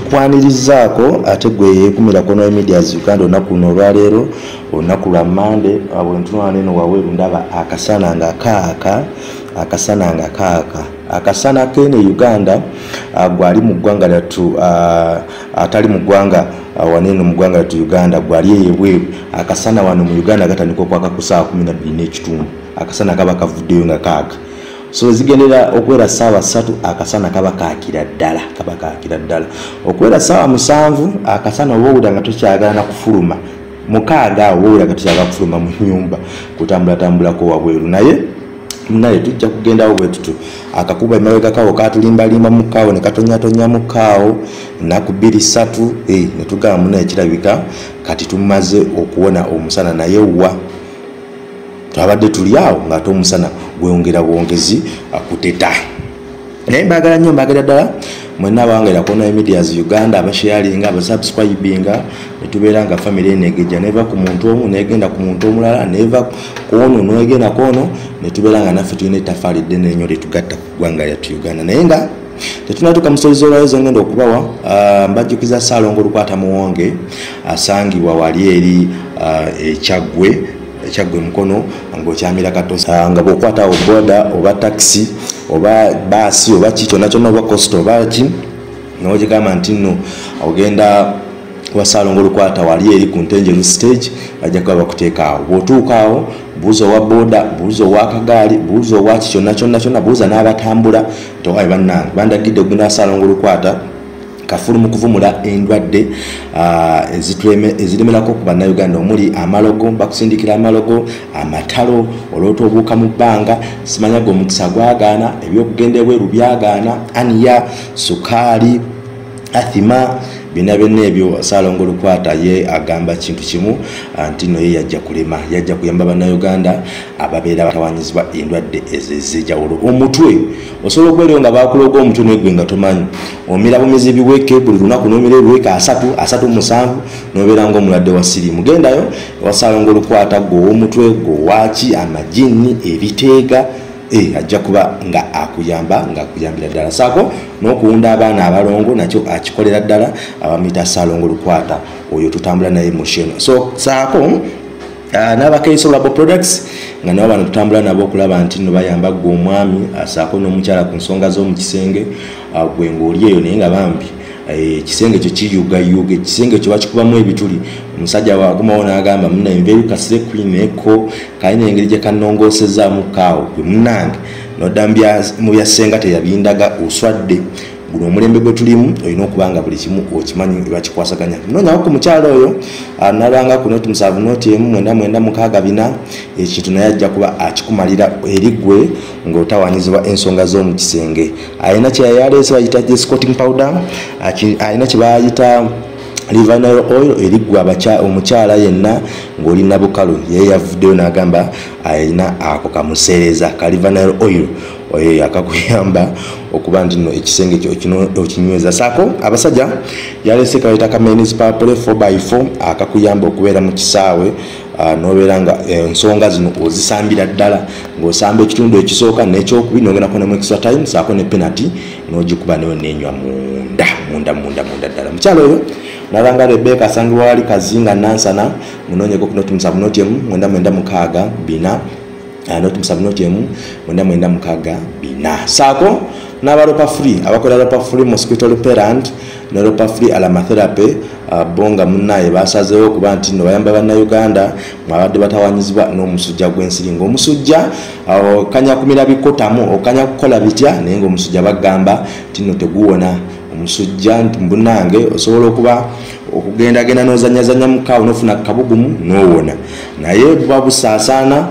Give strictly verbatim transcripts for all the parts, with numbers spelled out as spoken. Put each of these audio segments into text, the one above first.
tukwanirizaako ate gwe yekumira kono media Uganda onaku luno olwaleero olunaku lwa Mande bwentunula neno waweeru ndaba akasana nga kaaka akasana nga kaaka akasana kene Uganda gwali mu ggwanga lyattu atali mu ggwanga waneno mu ggwanga lyattu Uganda gwali eyebweru akasana wano mu Uganda gatandika okwaka ku ssaawa kumi na bbiri n'ekitundu akasana kaba kavuddeyo nga kaaka so zigendera okwera ssaawa ssatu akasana kaba kaakira ddala kaba kaakira ddala okwera ssaawa musanvu akasana oba owulira nga tokyagala na kufuluma mukaaga awo owulira nga tokyagala kufuluma mu nnyumba kutambulatambulako wabweru naye naye tujja kugendawo bwe tutu akakuba emabega kawo katulimbalimba mu kaawo ne katonyatonya mu kaawo ennaku bbiri ssatu eh, ne tugamba munaye kirabika kati tumaze okuwona omusana naye wa twabadde tuli awo ng'ate omusana gweyongera bwongezi akuteta naye mbagala nnyo mbagala ddala mwenna abangaira kuona media Uganda abasharinga abasubscribinga netubeera nga family enegeja neva ku muntu omu negenda ku muntu omulala neva kuono noegenda kono netubeera nga naffe tulina ettaffaali ddene ennyo lyetugatta ku ggwanga lyattu Uganda naye nga tetunatuuka musozi olwayo ngenda okubawa mbajjukiza Ssaalongo Lukwata Muwonge asangibwa wali eri ekyagwe ekyagwe mukono ng'okyamira katosa nga bw'okwata boda oba taxi oba basi oba kiki kyonna kyonna oba costa oba ki n'ogigamba nti nno ogenda wa Ssaalongo Lukwata wali eri ku Ntenjeru stage bajja kuba bakuteeka awo bw'otuuka awo buuza owa boda buuza owa kagaali buuza owa ki kyonna kyonna kyonna buuza n'abatambula towaye bannange bandagidde okugenda wa Ssaalongo Lukwata kafulu mu kuvumula endwadde eziremerako ku bannayuganda omuli amalogo bakusindikira amalogo amatalo olwota obuuka mu bbanga simanyaga omukisa gwagaana ebyokugenda ebweru byagaana aniya sukaali athima bina byonna ebyo Ssaalongo Lukwata ye agamba kintu kimu nti no ye yajja kulema yajja kuyamba bannayuganda ababeera batawanyizibwa endwadde ez'enjawulo omutwe osobola okwerewo nga bakuloga omutwe negwe nga tomanyi omira bumizi biweke buli lunaku nomira ebiweke asatu asatu musanvu nobeera ng'omulwadde wa siriimu gendayo wa Ssaalongo Lukwata gw'omutwe gw'owaki amajini ebiteega eh ajja kuba nga akuyamba nga akuyambira ddala saako n'okuwunda abaana abalongo nakyo akikolera ddala abamita Ssaalongo Lukwata oyo tutambula naye mu sheno so saako n'abakaiso Labo Products nga nabo bano tutambula nabo okulaba nti no bayamba gwe omwami saako n'omukyala ku nsonga z'omu kisenge gwe ng'oli eyo naye nga bambi ekisenge kyo kiyugayuga ekisenge kyo bakikubamu ebituli omusajja wagumawo n'agamba munna enveeru kasire queen eko kalina engeri gye kannongoosezaamu kaawo gwe munnange nodda mu byasenga teyabindaga oswadde guno omulembe gwe tulimu olina okuba nga buli kimu okimanyi bakikwasaganya noonyawo ku mukyalo oyo nalanga ku noti musanvu noti emu mwenda mwenda mukaaga bina ekintu naye ajja kuba akikumalira eri ggwe ng'otawanyizibwa ensonga z'omu kisenge alina kye yaleese bayita escorting powder alina kye bayita Livanero oil erigwa abacha omukyala yenna ng'olina bukalu ye yavuddeyo n'agamba alina ako kamuseereza ka Livanero oil oyo akakuyamba okuba nti no ekisenge kyo okinyweza saako abasajja yalese kayita ka men's purple four by four akakuyamba okubeera mu kisaawe nobeera nga ensonga zino ozisambira ddala ng'osamba ekitundu ekisooka n'ekyokubiri n'ogenda kubonamu extra time saako ne penalty n'ogikuba nayo n'enywa munda munda munda munda ddala mukyala oyo nalanga Rebecca asangibwa wali Kazinga Nansana munonyeko ku noti musanvu noti emu mwenda mwenda mukaaga bina noti musanvu noti emu mwenda mwenda mukaaga bina saako n'abalopa free abakola lopa free mosquito repellent ne lopa free aromatherapy bonga munnaye basazeewo kuba nti no bayamba bannayuganda mwabadde batawanyizibwa n'omusujja gw'ensiri ng'omusujja okanya kumira bikotamu okanya kukola bitya naye ng'omusujja bagamba nti no teguwona omusujja nti mbunange osobola okuba okugenda genda n'ozanyazanya mu kaawo n'ofuna kabugumu n'owona naye buba busaasaana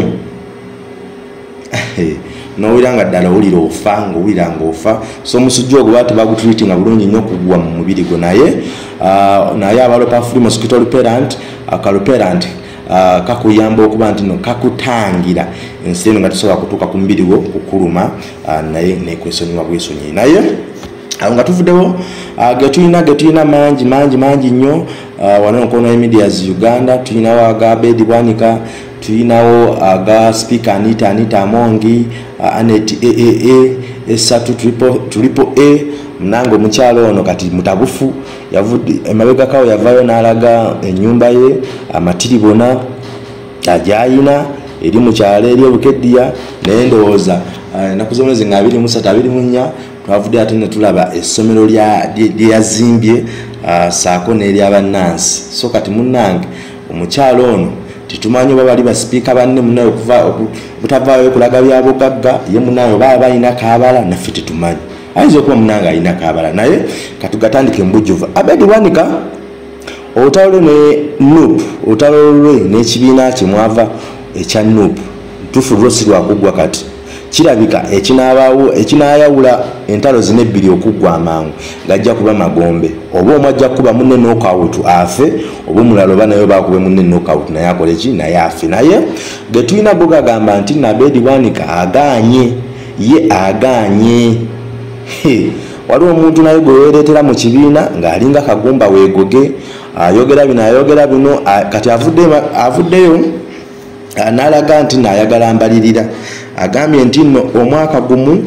n'owulira nga ddala owulira ofa ng'owulira ng'ofa so omusujja ogwo baate bagutreatinga bulungi nnyo okugwa mu mubiri gwo naye naye abalopa free mosquito repellent akalopellent kakuyamba okuba nti no kakutangira ensiri nga tosobola kutuuka ku mubiri gwo kukuluma naye nekwesonyiwa bwesonyi naye awo nga tuvuddewo getulina getulina mangi mangi mangi nnyo wano nkono media Uganda tulinawo aga Abed Bwanika tulinawo aga speaker Anita Anita Amongi Anet A A A esatu triple triple A munange omukyalo ono kati mutabufu yavudde emabega kawo yavayo n'alaga ennyumba ye amatiribona ajayina eri mu kyalo eri obukeddiya naye ndowooza ennaku zomwezi nga abiri mu ssatu abiri mu nnya twavudde ate ne tulaba essomero lye yazimbye saako n'eryabannansi so kati munnange omukyalo ono tetumanyi oba bali basipiika banne munaye butavaayo kulaga byabugagga ye munaye oba balina kaabala naffe tetumanyi ayinza okuba munange alina kaabala naye katugatandike mubujjuvu. Abed Bwanika olutalo lwe ne Nup olutalo lwe n'ekibiina kyemwava ekya Nup tufu lwo si lwakuggwa kati kirabika ekinabaawo ekinayawula entalo zino ebbiri okuggwa amangu gajja kuba magombe oba omwe ajja kuba munne knockout afe oba omulala oba naye bakube munne knockout naye akole ki naye afe naye ge tulina go gagamba nti Abed Bwanika aganye ye aganye waliwo omuntu naye gwe weereetera mu kibiina ng'alinga kagumba weegoge ayogera bino ayogera bino kati avuddeyo n'alaga nti n'ayagala mbalirira agambye nti nno omwaka gumu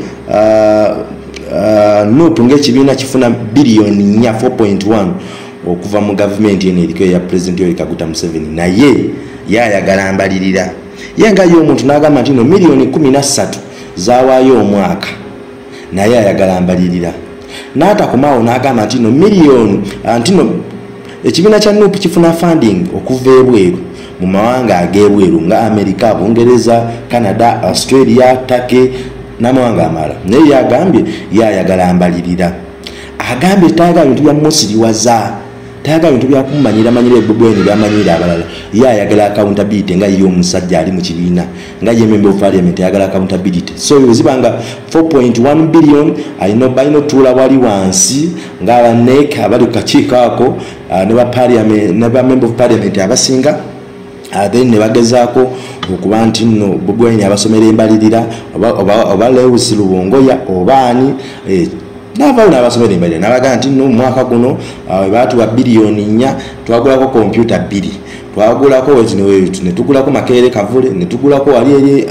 Nup ng'ekibiina kifuna biliyoni nnya four point one okuva mu gavumenti eno eriko eya Pulezidenti Yoweri Kaguta Museveni naye yayagala mbalirira ye nga ye omuntu n'agamba nti nno miliyoni kumi na ssatu zawaayo omwaka naye ayagala mbalirira n'atakomaawo n'agamba nti nno miliyoni nti nno ekibiina kya Nup kifuna funding okuva ebweru mu mawanga ag'ebweru nga Amerika, Bungereza, Canada, Australia, Turkey n'amawanga amala naye yagambye yayagala mbalirira agambye tayagala bintu bya musiriwaza tayagala bintu bya kumanyira manyira ebubweni byamanyira abalala yayagala accountability nga ye omusajja ali mu kibiina nga ye member of parliament yagala accountability so yozibanga four point one billion ayino bayino tula wali wansi nga abaneka abali kakiiko ako ne ba parliament ne ba member of parliament abasinga Uh, then ne bagezaako okuba nti nno Bobiwine abasomera embalirira oba Lewis Lubongoya obaani eh, n'avaayo n'abasomera embalirira n'abagaa nti nno omwaka guno uh, baatuwa biliyoni nnya twagulako kompyuta bbiri twagulako ne tugulako Makerere Kavule ne tugulako wali eri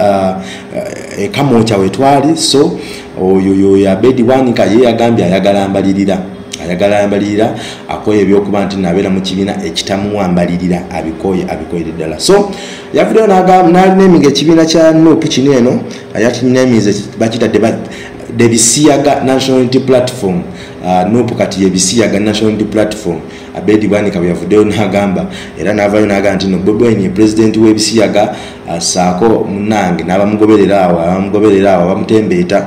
uh, ekamooca wetwali so oyo Abed Bwanika ye yagambye ayagala mbalirira ayagala mbalirira akoye ebyokuba nti nabeera mu kibiina ekitamuwambalirira abikoye abikoyere ddala so yavuddeyo n'alinemiga ekibiina kya Nup kino eno yakinemize bakitadde the Bisiyaga National Unity Platform uh, Nup kati ye Bisiyaga National Unity Platform Abed Bwanika yavuddeyo n'agamba era n'avaayo n'agamba nti no Bobiwine ye president w'Ebisiyaga uh, saako munange n'abamugoberera awo abamugoberera awo abamutembeeta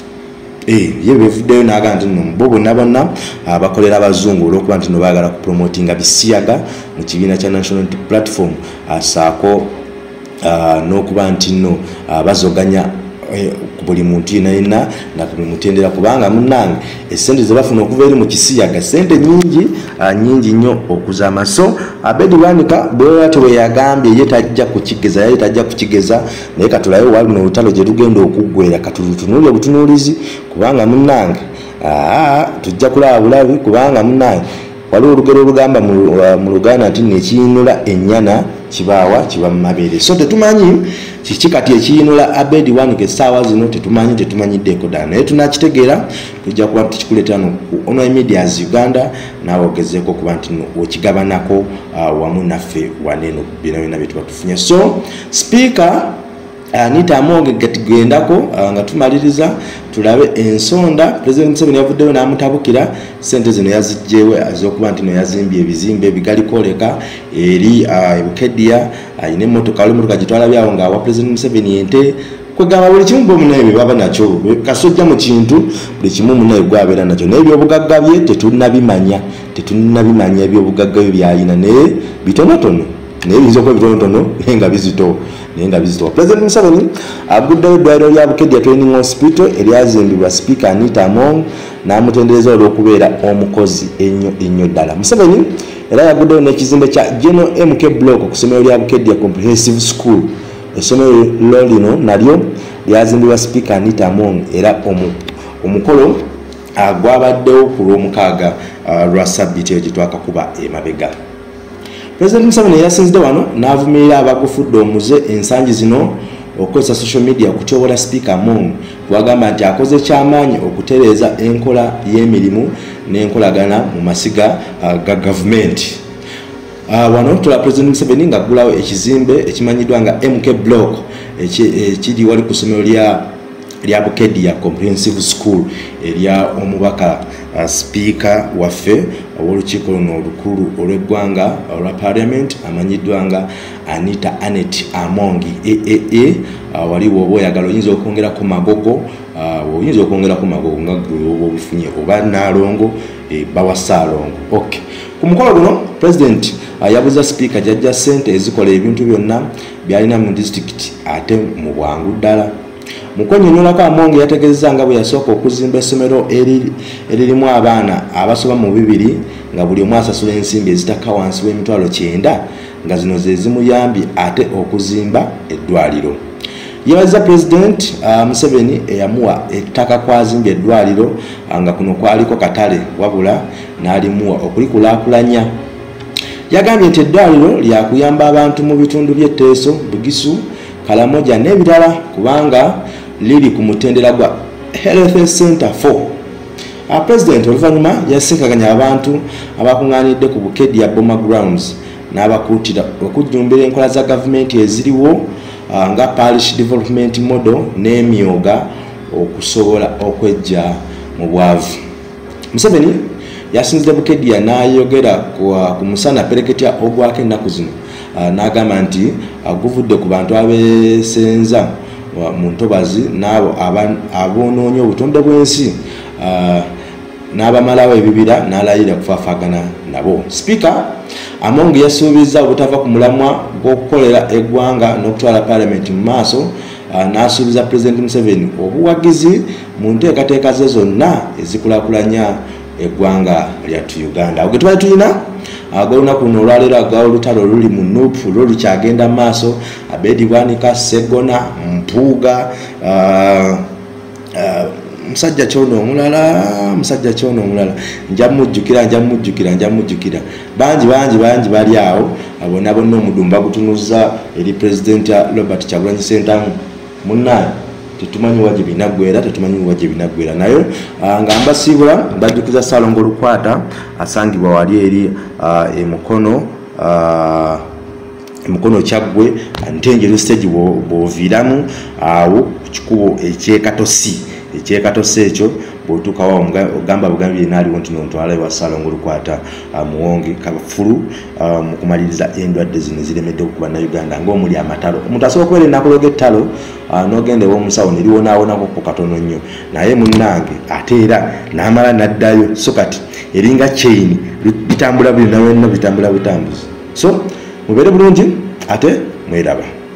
eh ye bevuddeyo n'agamba nti no bo bonna bonna abakolera abazungu olw'okuba nti no baagala kupromotinga Bisiyaga mu kibiina kya National Unity Platform asaako uh, n'okuba nti no uh, bazoganya eh, ku buli muntu yenna yenna nga tumutendera kubanga munnange essente ze bafuna okuva eri mu Kisiyaga ssente nyingi uh, nyingi nnyo okuzaama so Abed Bwanika bweyate we yagambye ye tajja kukigeza ye tajja kukigeza naye katulayo wali no lutalo gye tugenda okuggwera katulutunuulye obutunuulizi kubanga munnange aa tujja kulaba bulabi kubanga munnange waliwo olugero olugamba mu Luganda nti nekiyinula ennyana kibaawa kiba mu mabeere so tetumanyi kiki kati ekiyinula Abed Bwanika essaawa zino tetumanyi tetumanyiddeeko ddala naye tunakitegeera tujja kuba tukikuleetera no ku online medias Uganda naawe ogezeeko okuba nti okigabanako uh, wamu naffe waneeno byonna byonna bye tuba tufunye so speaker Anita Amonge gatugendako uh, nga tumaliriza tulabe ensonda President Museveni yavuddeyo n'amutabukira sente zino yazijjewe az'okuba nti no yazimbye ebizimbe bigalikooleka eri ebukeddiya ayina emmotoka wali emmotoka gitwala byawo ng'awa President Museveni ente kwegamba buli kimu bomunaye bye baba nakyo kasojja mu kintu buli kimu munaye gwabeera nakyo naye ebyobugagga bye tetunnabimanya tetunnabimanya ebyobugagga bye byayina naye bitonotono naye biyinza okuba bitonotono naye nga bizito naye nga bizito President Museveni aguddeyo eddwaliro lya Bukedya Training Hospital eryazimbibwa Speaker Anita Amonge n'amutendereza olw'okubeera omukozi ennyo ennyo ddala Museveni era yaguddeyo n'ekizimbe kya General M K Block ku ssomero lya Bukedya Comprehensive School essomero lino nalyo lyazimbibwa Speaker Anita Amonge era omukolo gwabaddewo ku lw'omukaaga lwa sabbiiti eyo gye twakakuba emabega President Museveni yasinzidde wano n'avumirira abakufudde omuze ensangi zino okozesa social media okutyobola Speaker Among bwagamba nti akoze kyamaanyi okutereeza enkola y'emirimu n'enkolagana mu masiga uh, ga gavumenti. Uh, wano tula President Museveni nga aggulawo ekizimbe ekimanyiddwa nga M K Block ekiri wali ku ssomero lya lya Bukedia Comprehensive School erya omubaka uh, Speaker waffe ow'olukiiko luno olukulu olw'eggwanga olwa Parliament amanyiddwa nga Anita Anet Amongi A A A uh, wali woba oyagala oyinza okwongera ku magogo uh, oyinza okwongera ku magogo nga gwe oba obifunye oba Naalongo e, bawa Saalongo. Okay. Ku mukolo guno President uh, yabuza Speaker jajja ssente ezikola ebintu byonna byalina mu district ate mu bwangu ddala. Mukonnyonnyolako Amongi yategeezezza nga bwe yasooka okuzimba essomero eririmu abaana abasoba mu bibiri nga buli omu asasula ensimbi ezitakka wansi w'emitwalo kyenda nga zino ze zimuyambye ate okuzimba eddwaliro. Yebaza President uh, Museveni eyamuwa ettaka kwazimba eddwaliro uh, nga kuno kwaliko katale wabula n'alimuwa okulikulaakulanya. Yagambye nti eddwaliro lyakuyamba abantu mu bitundu by'Etteeso, Bugisu, Kalamoja n'ebirala kubanga liri ku mutendera gwa Health Center four. Uh, President oluvannyuma yasinkaganya abantu abakungaanidde ku Bukedia Boma Grounds n'abakuutira okujjumbira enkola za gavumenti eziriwo uh, nga Parish Development Model n'emyoga okusobola okwejja mu bwavu. Museveni yasinzidde Bukedia n'ayogera ku musana pereketya ogwako ennaku zino uh, n'agamba nti uh, guvudde ku bantu abeesenza uh, mu ntobazi n'abo aboonoonya obutonde bw'ensi uh, n'abamalawo ebibira n'alayira kufaafagana nabo. Speaker Amongi yasuubizza obutava ku mulamwa gw'okukolera eggwanga n'okutwala Parliament mu maaso uh, n'asuubiza President Museveni obuwagizi mu nteekateeka ze zonna ezikulaakulanya eggwanga lyattu Uganda. Oge tubali tulina agolunaku luno olwaleero agawo olutalo luli mu Nup lwolukyagenda mu maaso. Abed Bwanika Segona Mpuuga uh, uh, musajja kyono omulala musajja kyono omulala nja mujjukira nja mujjukira nja mujjukira bangi bangi bangi bali awo abona bonna omudumba gutunuza eri President Robert Kyagulanyi Ssentamu munnaye tetumanyi waje binagwera tetumanyi waje binagwera nayo uh, nga mbasibula mbajjukiza Saalongo Lukwata asangibwa wali eri uh, emukono uh, emukono Kyaggwe Ntenjeru stage bw'oviiramu awo ku kikubo ekyekatosi ekyekatosi ekyo bw'otuuka wa ogamba bugambi yenaaliwo nti nontwala ewa Saalongo Lukwata uh, muwonge kafulu uh, mu kumaliriza endwadde zino ziremedde okuba na Uganda ng'omuli amatalo. Omuntu asobola okubeera ennaku ettalo uh, n'ogenda ew'omusawo ne liwonaawonako ku katono nnyo naye munnange ate era n'amala n'addayo so kati eringa chain bitambula biri na wenna bitambula butambuzi. So mubeere bulungi ate mweraba.